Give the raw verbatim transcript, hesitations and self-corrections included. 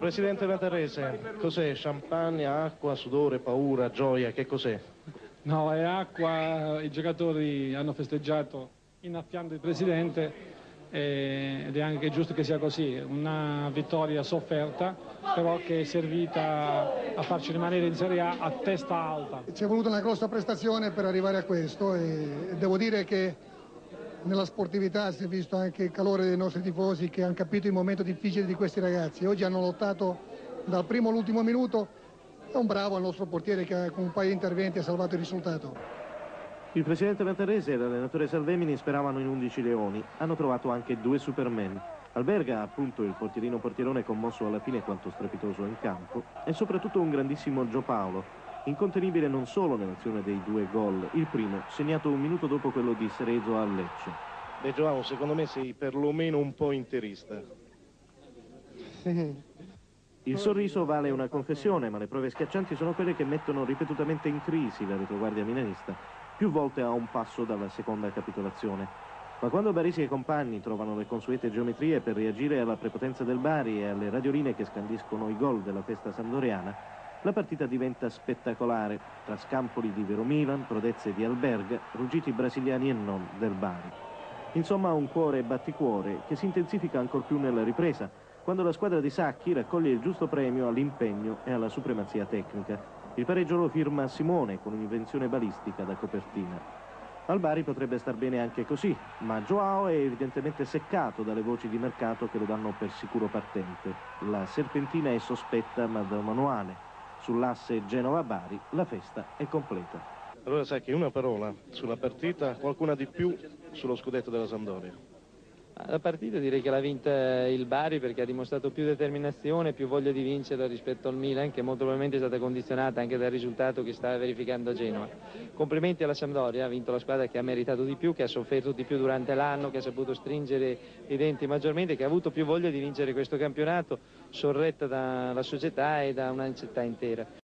Presidente Matarrese, cos'è? Champagne, acqua, sudore, paura, gioia, che cos'è? No, è acqua, i giocatori hanno festeggiato innaffiando il Presidente eh, ed è anche giusto che sia così, una vittoria sofferta, però che è servita a farci rimanere in Serie A a testa alta. Ci è voluta una grossa prestazione per arrivare a questo e devo dire che nella sportività si è visto anche il calore dei nostri tifosi che hanno capito il momento difficile di questi ragazzi. Oggi hanno lottato dal primo all'ultimo minuto. È un bravo al nostro portiere che con un paio di interventi ha salvato il risultato. Il presidente Matarrese e l'allenatore Salvemini speravano in undici leoni. Hanno trovato anche due supermen. Alberga, appunto, il portierino portierone commosso alla fine quanto strepitoso in campo, e soprattutto un grandissimo Gio Paolo, incontenibile non solo nell'azione dei due gol, il primo segnato un minuto dopo quello di Cerezo a Lecce. Beh, Joao, secondo me sei perlomeno un po' interista. Il sorriso vale una confessione, ma le prove schiaccianti sono quelle che mettono ripetutamente in crisi la retroguardia milanista, più volte a un passo dalla seconda capitolazione. Ma quando Baresi e compagni trovano le consuete geometrie per reagire alla prepotenza del Bari e alle radioline che scandiscono i gol della festa sampdoriana, la partita diventa spettacolare, tra scampoli di Vero Milan, prodezze di Alberga, ruggiti brasiliani e non del Bari. Insomma, un cuore e batticuore che si intensifica ancor più nella ripresa, quando la squadra di Sacchi raccoglie il giusto premio all'impegno e alla supremazia tecnica. Il pareggio lo firma Simone con un'invenzione balistica da copertina. Al Bari potrebbe star bene anche così, ma Joao è evidentemente seccato dalle voci di mercato che lo danno per sicuro partente. La serpentina è sospetta ma da manuale. Sull'asse Genova-Bari la festa è completa. Allora sai che una parola sulla partita, qualcuna di più sullo scudetto della Sampdoria. La partita direi che l'ha vinta il Bari perché ha dimostrato più determinazione, più voglia di vincere rispetto al Milan, che molto probabilmente è stata condizionata anche dal risultato che sta verificando a Genova. Complimenti alla Sampdoria, ha vinto la squadra che ha meritato di più, che ha sofferto di più durante l'anno, che ha saputo stringere i denti maggiormente, che ha avuto più voglia di vincere questo campionato, sorretta dalla società e da una città intera.